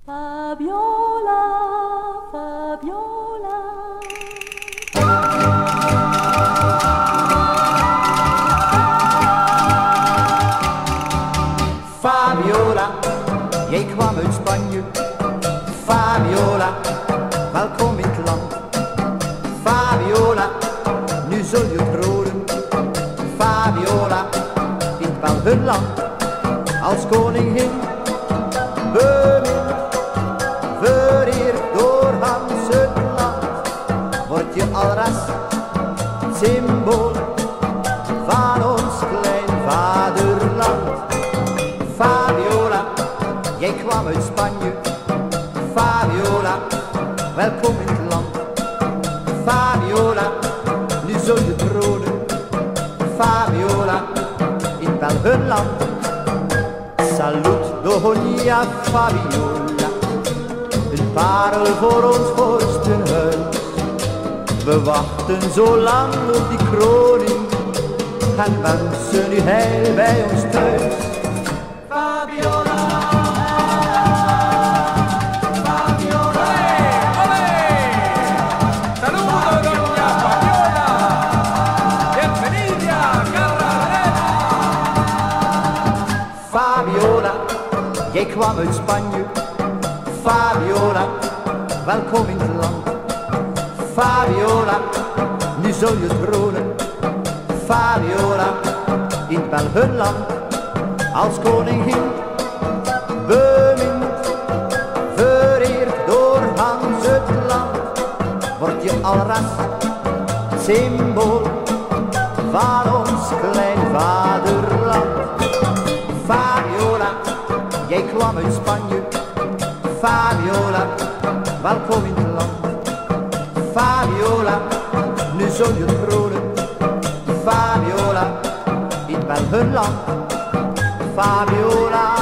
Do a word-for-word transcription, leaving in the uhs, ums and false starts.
Fabiola, Fabiola. Fabiola, jij kwam uit Spanje. Fabiola, welkom in het land. Fabiola, nu zul je tronen. Fabiola, in het Belgenland. Als koningin, bemind, vereerd door Hans het land. Word je alras symbool van ons klein vaderland. Fabiola, jij kwam uit Spanje. Fabiola, welkom in het land. Fabiola, nu zul je tronen. Fabiola, in het Belgenland. Salut, Doña Fabiola, een parel voor ons vorstenhuis. We wachten zo lang op die kroning en wensen u heil bij ons thuis. Fabiola, Fabiola, ¡Olé! ¡Saludos, doña Fabiola! ¡Bienvenida, Carrarena! Fabiola, jij kwam uit Spanje. Fabiola, welkom in het land. Fabiola, nu zul je tronen. Fabiola, in het Belgenland. Als koningin, bemind, vereerd door Hans het land. Word je alras symbool van ons klein vaderland. Fabiola, jij kwam uit Spanje. Fabiola, welkom in het land. Fabiola, nu zul je tronen. Fabiola, in het Belgenland. Fabiola.